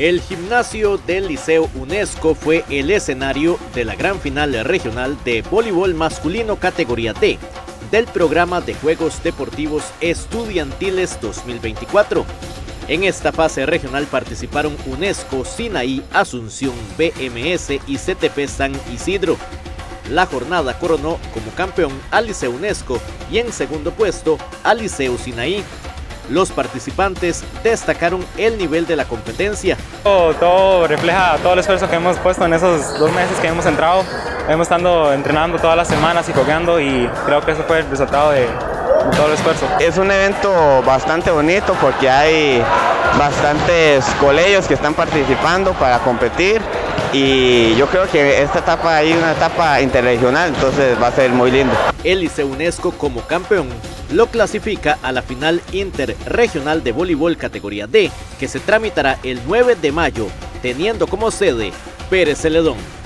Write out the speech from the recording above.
El gimnasio del Liceo UNESCO fue el escenario de la gran final regional de voleibol masculino categoría D del programa de Juegos Deportivos Estudiantiles 2024. En esta fase regional participaron UNESCO, Sinaí, Asunción, BMS y CTP San Isidro. La jornada coronó como campeón al Liceo UNESCO y en segundo puesto al Liceo Sinaí. Los participantes destacaron el nivel de la competencia. Todo refleja todo el esfuerzo que hemos puesto en esos 2 meses que hemos entrado. Hemos estado entrenando todas las semanas y jugando y creo que ese fue el resultado de todo el esfuerzo. Es un evento bastante bonito porque hay bastantes colegios que están participando para competir y yo creo que esta etapa hay una etapa interregional, entonces va a ser muy lindo. El Liceo UNESCO como campeón lo clasifica a la final interregional de voleibol categoría D, que se tramitará el 9 de mayo, teniendo como sede Pérez Celedón.